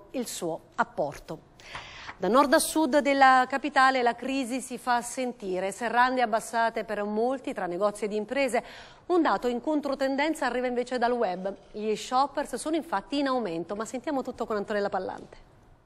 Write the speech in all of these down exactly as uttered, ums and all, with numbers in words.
il suo apporto. Da nord a sud della capitale la crisi si fa sentire, serrande abbassate per molti tra negozi ed imprese. Un dato in controtendenza arriva invece dal web. Gli shoppers sono infatti in aumento, ma sentiamo tutto con Antonella Pallante.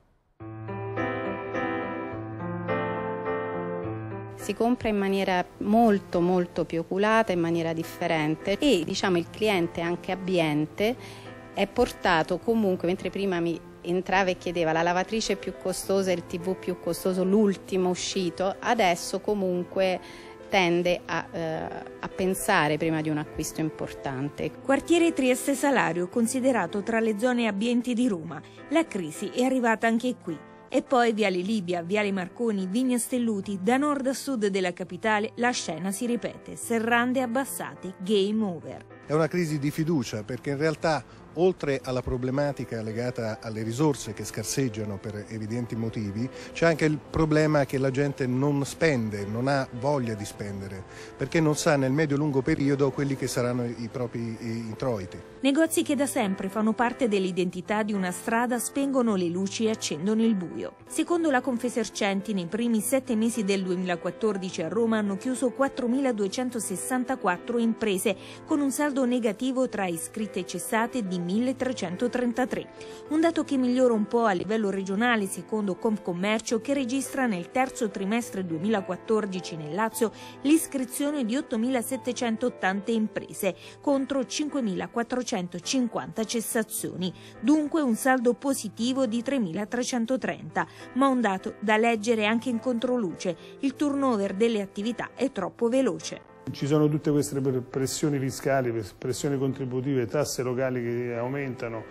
Si compra in maniera molto molto più oculata, in maniera differente e diciamo il cliente anche abbiente è portato comunque, mentre prima mi entrava e chiedeva la lavatrice più costosa, il tivù più costoso, l'ultimo uscito, adesso comunque tende a, eh, a pensare prima di un acquisto importante. Quartiere Trieste Salario, considerato tra le zone abbienti di Roma. La crisi è arrivata anche qui. E poi Viale Libia, Viale Marconi, Vigna Stelluti, da nord a sud della capitale la scena si ripete, serrande abbassate, game over. È una crisi di fiducia perché in realtà oltre alla problematica legata alle risorse che scarseggiano per evidenti motivi, c'è anche il problema che la gente non spende, non ha voglia di spendere, perché non sa nel medio-lungo periodo quelli che saranno i propri introiti. Negozi che da sempre fanno parte dell'identità di una strada spengono le luci e accendono il buio. Secondo la Confesercenti, nei primi sette mesi del duemilaquattordici a Roma hanno chiuso quattromiladuecentosessantaquattro imprese, con un saldo negativo tra iscritte e cessate di milletrecentotrentatré. Un dato che migliora un po' a livello regionale secondo Confcommercio, che registra nel terzo trimestre duemilaquattordici nel Lazio l'iscrizione di ottomilasettecentottanta imprese contro cinquemilaquattrocentocinquanta cessazioni. Dunque un saldo positivo di tremilatrecentotrenta, ma un dato da leggere anche in controluce. Il turnover delle attività è troppo veloce. Ci sono tutte queste pressioni fiscali, pressioni contributive, tasse locali che aumentano,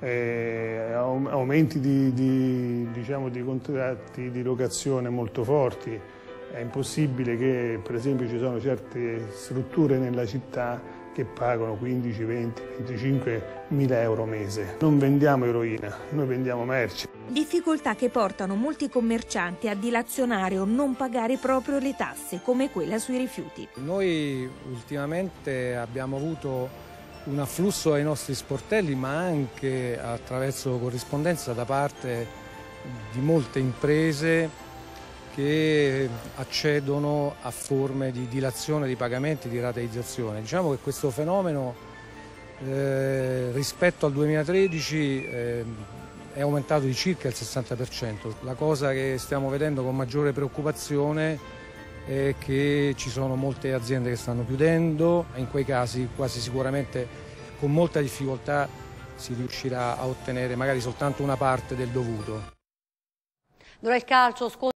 eh, aumenti di, di, diciamo, di contratti di locazione molto forti. È impossibile che per esempio ci sono certe strutture nella città che pagano quindici, venti, venticinque mila euro mese. Non vendiamo eroina, noi vendiamo merci. Difficoltà che portano molti commercianti a dilazionare o non pagare proprio le tasse, come quella sui rifiuti. Noi ultimamente abbiamo avuto un afflusso ai nostri sportelli, ma anche attraverso corrispondenza da parte di molte imprese che accedono a forme di dilazione di pagamenti, di rateizzazione. Diciamo che questo fenomeno eh, rispetto al duemilatredici eh, è aumentato di circa il sessanta per cento. La cosa che stiamo vedendo con maggiore preoccupazione è che ci sono molte aziende che stanno chiudendo, in quei casi quasi sicuramente con molta difficoltà si riuscirà a ottenere magari soltanto una parte del dovuto. Ora il calcio,